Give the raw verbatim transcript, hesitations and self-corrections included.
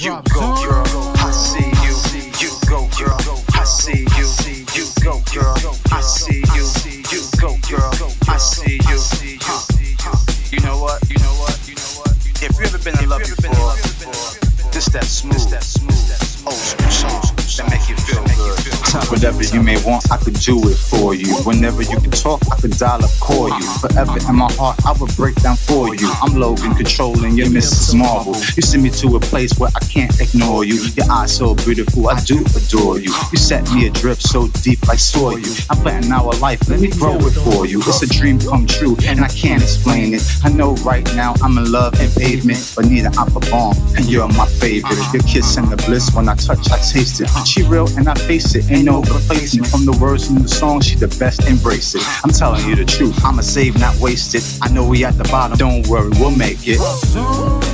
You go, girl. I see you. You go, girl. I see you. You go, girl. I see you. You go, girl. I see you. You know what? You know what? You know what? If you ever been in love before, this that smooth, that smooth, old school song that make you feel good. Whatever you may want, I could do it for you. Whenever you can talk, I could dial up, call you. Forever in my heart, I would break down for you. I'm Logan, controlling your Missus Marvel. You send me to a place where I can't ignore you. Your eyes so beautiful, I do adore you. You set me adrift so deep, I saw you. I'm planning our life, let me grow it for you. It's a dream come true, and I can't explain it. I know right now I'm in love and pavement, but neither I'm a bomb, and you're my favorite. Your kiss and the bliss, when I touch, I taste it. She real and I face it, ain't no replacement. From the words in the song, she the best, embrace it. I'm telling you the truth, I'ma save, not waste it. I know we at the bottom, don't worry, we'll make it.